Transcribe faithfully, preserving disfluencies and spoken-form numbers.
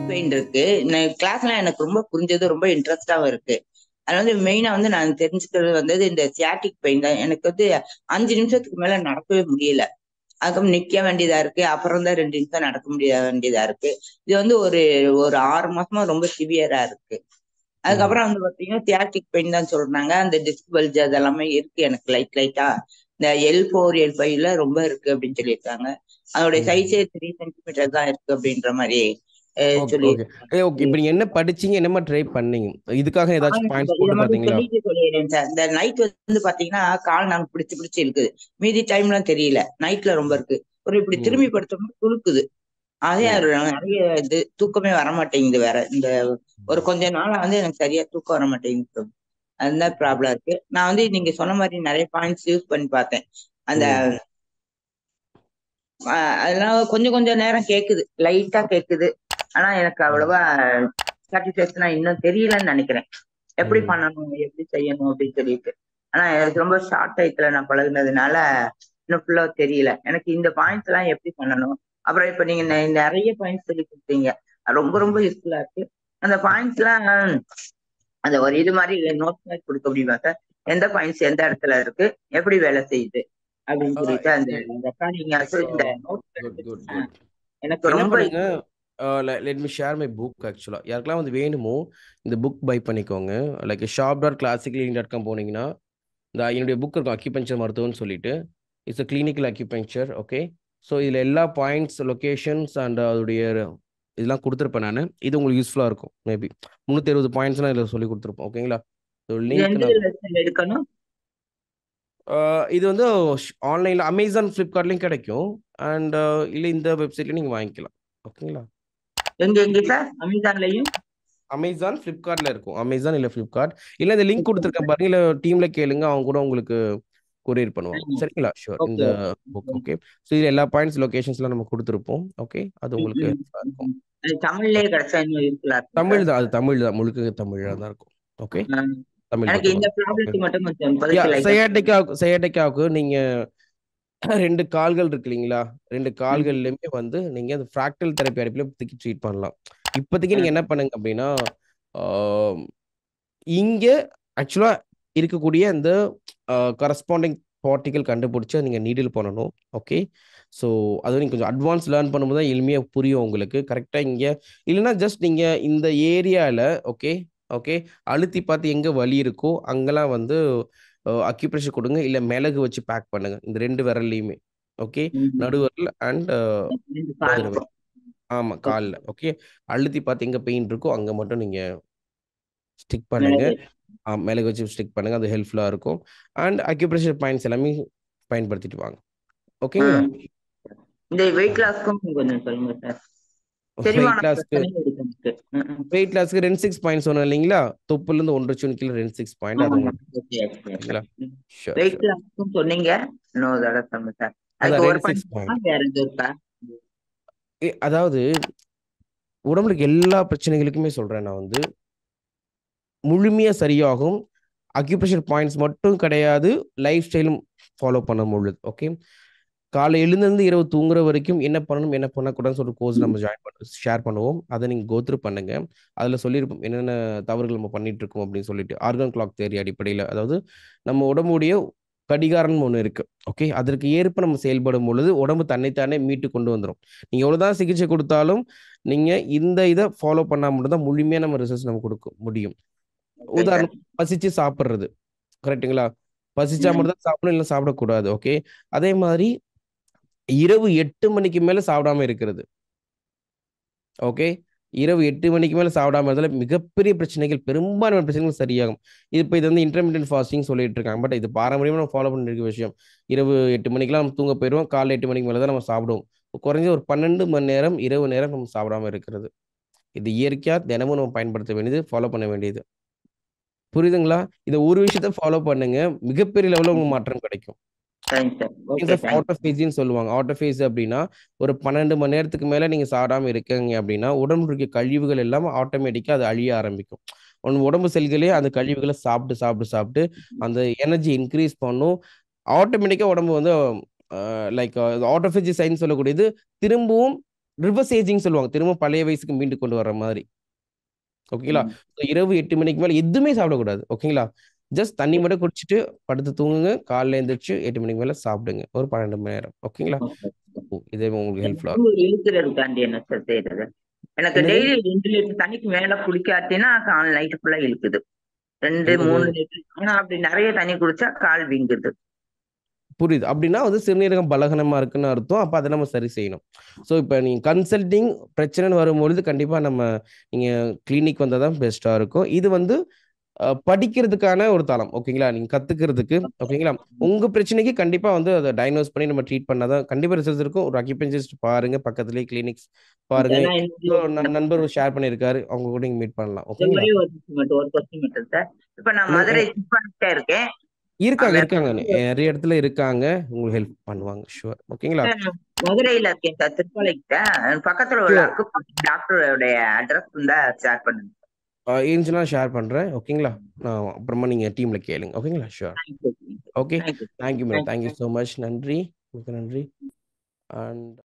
Pain இருக்கு. கிளாஸ்ல எனக்கு ரொம்ப புரிஞ்சது, ரொம்ப இன்ட்ரெஸ்டாவும் இருக்கு. அதுல வந்து மெயினா வந்து நான் தெரிஞ்சுக்கிறது வந்தது இந்த சியாட்டிக் பெயின் தான். எனக்கு வந்து அஞ்சு நிமிஷத்துக்கு மேல நடக்கவே முடியல. அதுக்கப்புறம் நிக்க வேண்டியதா இருக்கு. அப்புறம் தான் ரெண்டு நிமிஷம் நடக்க முடிய வேண்டியதா இருக்கு. இது வந்து ஒரு ஒரு ஆறு மாசமா ரொம்ப சிவியரா இருக்கு. ம். அதுக்கப்புறம் வந்து பாத்தீங்கன்னா தியாட்டிக் பெயின் தான் சொல்றாங்க. அந்த டிஸ்க் பல்ஜ் அதெல்லாமே இருக்கு எனக்கு லைட் லைட்டா. இந்த எல் ஃபோர் எல் ஃபைவ்ல ரொம்ப இருக்கு அப்படின்னு சொல்லியிருக்காங்க. அதோடைய ம். சைஸே த்ரீ சென்டிமீட்டர் தான் இருக்கு அப்படின்ற மாதிரி அஹ் ஓகே, சொல்லி ஓகே. ஏ ஓகே. இப்ப நீங்க என்ன படிச்சீங்க? என்னமா ட்ரை பண்ணீங்க? இதுக்காக ஏதாச்சும் பாயிண்ட்ஸ் இதை போட்டு மட்டும் பார்த்தீங்களா? சொல்லிட்டு சொல்லிடுறேன் சார். இந்த நைட் வந்து பாத்தீங்கன்னா கால் நாங்க பிடிச்சு பிடிச்சு இருக்குது. மீதி டைம்லாம் தெரியல. நைட்ல ரொம்ப இருக்கு. ஒரு இப்படி ம். திரும்பி படுத்தோம்னா துளுக்குது. அதே ம். அது நிறைய இது தூக்கமே வர மாட்டேங்குது வேற. இந்த ஒரு கொஞ்ச நாளா வந்து எனக்கு சரியா தூக்கம் வர மாட்டேங்குது. அதுதான் ப்ராப்ளம் இருக்கு. நான் வந்து நீங்க சொன்ன மாதிரி நிறைய பாயிண்ட்ஸ் யூஸ் பண்ணி பார்த்தேன். அந்த ம். அஹ், அதெல்லாம் கொஞ்சம் கொஞ்சம் நேரம் கேக்குது, லைட்டா கேக்குது. ஆனா எனக்கு ம். அவ்வளவா சாட்டிஸ்பேக்ஷனா இன்னும் தெரியலன்னு நினைக்கிறேன். எப்படி ம். பண்ணணும், எப்படி செய்யணும் அப்படின்னு சொல்லிட்டு. ஆனா எனக்கு ரொம்ப ஷார்ட் டயத்துல நான் பழகுனதுனால இன்னும் ஃபுல்லா தெரியல எனக்கு இந்த பாயிண்ட்ஸ் எல்லாம் எப்படி பண்ணணும். அப்புறம் இப்ப நீங்க நெ- நிறைய பாயிண்ட்ஸ் சொல்லி கொடுத்தீங்க. அது ரொம்ப ரொம்ப யூஸ்ஃபுல்லா இருக்கு. அந்த பாயிண்ட்ஸ் எல்லாம் அந்த ஒரு இது மாதிரி நோட் மாதிரி கொடுக்க முடியுமா சார்? எந்த பாயிண்ட்ஸ் எந்த இடத்துல இருக்கு, எப்படி வேலை செய்யுது அப்படின்னு ஆ, சொல்லிட்டு அந்த எ ரெக்கார்டிங் இந்த நோட் குட், குட், எடுத்துக்கிட்டேன். குட். எனக்கு என்ன ரொம்ப பண்ணுங்க, let me share my book ஆக்சுவலா. யாருக்கெல்லாம் வந்து வேணுமோ இந்த புக் பை பண்ணிக்கோங்க. Like shop dot classical dot com போனீங்கன்னா, இந்த என்னுடைய புக் இருக்கும் அக்யூபஞ்சர் மருத்துவம்னு சொல்லிட்டு. It's a clinical acupuncture. Okay. So இதில் எல்லா பாயிண்ட்ஸ், லொகேஷன்ஸ் அண்ட் அதோடைய இதெல்லாம் கொடுத்துருப்பேன் நான். இது உங்களுக்கு யூஸ்ஃபுல்லாக இருக்கும். மேபி முந்நூற்றி அறுபது பாயிண்ட்ஸ்லாம் இதில் சொல்லி கொடுத்துருப்போம். ஓகேங்களா? ஸோ இது லிங்க் எந்த நான் lesson எடுக்கணும்? ஆஹ் இது வந்து ஆன்லைனில் அமேசான் ஃப்ளிப்கார்ட்லேயும் கிடைக்கும். அண்ட் இல்லை இந்த வெப்சைட்லையும் நீங்கள் வாங்கிக்கலாம். ஓகேங்களா? எங்க எங்க சார்? அமேசான்லயும்? அமேசான் ஃப்ளிப்கார்ட்ல இருக்கும். அமேசான் இல்லை ஃப்ளிப்கார்ட். இல்லை இந்த லிங்க் கொடுத்துருக்கேன் பாருங்க. இல்லை டீமில் கேளுங்க, அவங்க கூட உங்களுக்கு கொரியர் பண்ணுவாங்க. சரிங்களா? ஷூர். இந்த ஓகே. புக். ஓகே. ஸோ இது எல்லா பாயிண்ட்ஸ், லொகேஷன்ஸ்லாம் நம்ம கொடுத்துருப்போம். ஓகே. அது உங்களுக்கு ஹெல்ப்ஃபுல்லாக இருக்கும். அது தமிழ்லயே கிடைச்சா இன்னும் யூஸ்ஃபுல்லா இருக்கும் தமிழ் சார். தான். அது தமிழ் தான். முழுக்க தமிழாக தான் இருக்கும். ஓகே. ஆஹ் தமிழ் எனக்கு இந்த புத்தகம். ஓகே. ப்ராப்ளத்துக்கு மட்டும் கொஞ்சம் யா இப்போதைக்கு லைட்டா. சையாட்டிக்காவுக்கு சையாட்டிக்காவுக்கு நீங்க ரெண்டு கால்கள் இருக்கு இல்லைங்களா? ரெண்டு கால்கள்லையுமே வந்து நீங்க அந்த ஃப்ராக்டல் தெரப்பி அடிப்படையில் ட்ரீட் பண்ணலாம். இப்போதைக்கு நீங்க என்ன பண்ணுங்க அப்படின்னா, ஆஹ், இங்க ஆக்சுவலா இருக்கக்கூடிய இந்த கரஸ்பாண்டிங் பார்ட்டிகல் கண்டுபிடிச்சு நீங்க நீடில் பண்ணணும். ஓகே. ஸோ அது நீங்க கொஞ்சம் அட்வான்ஸ் லேர்ன் பண்ணும்போது தான் எளிமையாக புரியும் உங்களுக்கு. கரெக்டாக இங்க இல்லைன்னா ஜஸ்ட் நீங்க இந்த ஏரியாவில் ஓகே ஓகே அழுத்தி பார்த்து எங்க வலி இருக்கோ அங்கெல்லாம் வந்து அக்யூப்ரெஷர் கொடுங்க. இல்லை மிளகு வச்சு பேக் பண்ணுங்க இந்த ரெண்டு விரல்லையுமே. ஓகே. நடுவரல் அண்ட் ரெண்டு மோதிர காலுக்கும். விரல். ஆமா, ஓகே. காலில். ஓகே. அழுத்தி பார்த்து எங்க பெயின் இருக்கோ அங்க மட்டும் நீங்க ஸ்டிக் பண்ணுங்க. மிளகு. ஆ, மிளகு வச்சு ஸ்டிக் பண்ணுங்க. அது ஹெல்ப்ஃபுல்லாக இருக்கும். அண்ட் அக்யூப்ரெஷர் பாயிண்ட்ஸ் எல்லாமே பயன்படுத்திட்டு வாங்க. ஓகேங்களா? ஆஹ் இந்த வெயிட் லாஸ்க்கும் கொஞ்சம் சொல்லுங்க சார். செரிமான வெயிட் லாஸ்க்கு பிரச்சனையும் இருக்கு எனக்கு. ம், ம். வெயிட் லாஸ்க்கு ரெண்டு சிக்ஸ் பாயிண்ட் சொன்னேன் இல்லைங்களா? தொப்புலேருந்து ஒன்றரை சுனி கீழே ரெண்டு சிக்ஸ் பாயிண்ட் அது ஆமாங்க. உங்களுக்கு. Okay, okay, okay. சரிங்களா? Sure, wait sure. லாஸ்க்கும் சொன்னீங்க. இன்னொரு தடவை சொல்லுங்க சார். அதுக்கு அதான் ஒரு ரெண்டு சிக்ஸ் பாயிண்ட் பாயிண்ட். வேற எதுவும் இருக்கா? அதாவது உடம்புல இருக்க எல்லா பிரச்சனைகளுக்குமே சொல்றேன் நான் வந்து முழுமையா சரியாகும். அக்யூப்ரெஷர் பாயிண்ட்ஸ் மட்டும் கிடையாது, லைஃப் ஸ்டைலும் ஃபாலோ பண்ண பொழுது. ஓகே. காலை எழுந்திருந்து இரவு தூங்குற வரைக்கும் என்ன பண்ணணும், என்ன பண்ணக்கூடாதுன்னு சொல்லிட்டு கோர்ஸ் நம்ம ஜாயின் பண்ண ஷேர் பண்ணுவோம். அதை நீங்க கோத்ரூ பண்ணுங்க. அதில் சொல்லியிருப்போம் என்னென்ன தவறுகள் நம்ம பண்ணிட்டு இருக்கோம் அப்படின்னு சொல்லிட்டு. ஆர்கன் கிளாக் தேரி அடிப்படையில், அதாவது நம்ம உடம்புடைய கடிகாரம்னு ஒன்று இருக்கு. ஓகே. அதற்கு ஏற்ப நம்ம செயல்படும் பொழுது உடம்பு தன்னைத்தானே மீட்டு கொண்டு வந்துடும். நீங்க எவ்வளவுதான் சிகிச்சை கொடுத்தாலும் நீங்க இந்த இதை ஃபாலோ பண்ணா மட்டும்தான் முழுமையா நம்ம ரிசல்ட்ஸ் நம்ம கொடுக்க முடியும். Okay sir. உதாரணம், பசிச்சு சாப்பிடுறது. கரெக்ட்டுங்களா? பசிச்சா ம். மட்டும் தான் சாப்பிடணும், இல்லை சாப்பிடக்கூடாது. ஓகே. அதே மாதிரி இரவு எட்டு மணிக்கு மேல சாப்பிடாம இருக்கிறது. ஓகே. இரவு எட்டு மணிக்கு மேல சாப்பிடாம இருந்தால மிகப்பெரிய பிரச்சனைகள், பெரும்பாலான பிரச்சனைகள் சரியாகும். இது இப்போ இது வந்து இன்டர்மீடியன்ட் ஃபாஸ்டிங் சொல்லிட்டு இருக்காங்க. பட் இது பாரம்பரியமா நம்ம ஃபாலோ பண்ணிட்டு இருக்க விஷயம். இரவு எட்டு மணிக்கெல்லாம் நம்ம தூங்க போயிடுவோம். காலைல எட்டு மணிக்கு மேல தான் நம்ம சாப்பிடுவோம். குறைஞ்ச ஒரு பன்னெண்டு மணி நேரம் இரவு நேரம் நம்ம சாப்பிடாம இருக்கிறது. இது இயற்கையா தினமும் நம்ம பயன்படுத்த வேண்டியது, ஃபாலோ பண்ண வேண்டியது. புரியுதுங்களா? இந்த ஒரு விஷயத்த ஃபாலோ பண்ணுங்க. மிகப்பெரிய லெவல்ல உங்களுக்கு மாற்றம் கிடைக்கும். Thanks sir. Means okay, of thanks. ஆட்டோஃபேஜின்னு சொல்லுவாங்க. ஆட்டோஃபேஸ் அப்படின்னா ஒரு பன்னெண்டு மணி நேரத்துக்கு மேல நீங்க சாப்பிடாம இருக்கீங்க அப்படின்னா உடம்புல இருக்க கழிவுகள் எல்லாம் ஆட்டோமேட்டிக்கா அது அழிய ஆரம்பிக்கும். உங்க உடம்பு செல்களே அந்த கழிவுகளை சாப்பிட்டு சாப்பிட்டு சாப்பிட்டு அந்த எனர்ஜி இன்க்ரீஸ் பண்ணும். ஆட்டோமேட்டிக்கா உடம்பு வந்து லைக் ஆட்டோஃபேஜி சைன் சொல்லக்கூடியது திரும்பவும் ரிவர்ஸ் ஏஜிங் சொல்லுவாங்க, திரும்ப பழைய வயசுக்கு மீண்டு கொண்டு வர்ற மாதிரி. ஓகேங்களா? ம். ஸோ இரவு எட்டு மணிக்கு மேல எதுவுமே சாப்பிடக்கூடாது. ஓகேங்களா? ஜஸ்ட் தண்ணி மட்டும் குடிச்சிட்டு படுத்து தூங்குங்க. காலைல எந்திரிச்சு எட்டு மணிக்கு மேல சாப்பிடுங்க. ஒரு பன்னிரண்டு மணி நேரம். ஓகேங்களா? ஓகே. ஓ, இதே உங்களுக்கு ஹெல்ப்ஃபுல்லா இருக்கும். நரம்பு இழுக்கிறதுக்காண்டி என்ன சார் செய்யறது? எனக்கு என்னது? டெய்லி ரெண்டு லிட்டர் தண்ணிக்கு மேல குடிக்காட்டினா கால் நைட்டு ஃபுல்லா இழுக்குது. ரெண்டு, என்னது? மூணு லிட்டர். ஆனா அப்படி நெறைய தண்ணி குடிச்சா கால் வீங்குது. புரியுது. அப்படின்னா வந்து சிறுநீரகம் பலகீனமா இருக்குன்னு அர்த்தம். அப்ப அத நம்ம சரி செய்யணும். ஸோ இப்ப நீங்க கன்சல்டிங் பிரச்சனைன்னு வரும்பொழுது கண்டிப்பா நம்ம நீங்க கிளினிக் வந்தா தான் பெஸ்ட்டா இருக்கும். இது வந்து அ படிக்கிறதுக்கான ஒரு தளம். ஓகேங்களா? நீங்க கத்துக்கிறதுக்கு. ஓகேங்களா? உங்க பிரச்சனைக்கு கண்டிப்பா வந்து அத டயக்னோஸ் பண்ணி நம்ம ட்ரீட் பண்ணா தான் கண்டிப்பா ரிசல்ட்ஸ் இருக்கும். ஒரு அக்யூபஞ்சரிஸ்ட் பாருங்க. பக்கத்திலேயே கிளினிக்ஸ் பாருங்க. ஏன்னா இன்னொரு இந்த நண் நண்பர் ஷேர் பண்ணியிருக்காரு. அவங்க கூட நீங்க மீட் பண்ணலாம். ஓகேங்களா? ஒரே ஒரு நிமிஷம் மட்டும், ஒரு கொஸ்டின் மட்டும் சார். இப்ப நான் என்னங்க? மதுரை சிப்பான்கிட்ட இருக்கேன். இருக்காங்க, அங்க இருக்காங்க. நெறைய இடத்துல இருக்காங்க. உங்களுக்கு ஹெல்ப் பண்ணுவாங்க. ஷூர். ஓகேங்களா? மதுரையில இருக்கேன் சார், திருப்பாலைக்கிட்ட. பக்கத்துல ஒரு ஷூர். அக்கு டாக்டருடைய அட்ரஸ் இருந்தா ஷேர் பண்ணுங்க. அ இருந்துச்சுன்னா ஷேர் பண்றேன். ஓகேங்களா? நான் அப்புறமா நீங்க டீம்ல கேளுங்க. ஓகேங்களா? Sure. Thank you. Okay. Thank you. Thank you madam. Thank you. Thank you so much. நன்றி. மிக்க நன்றி. அண்ட்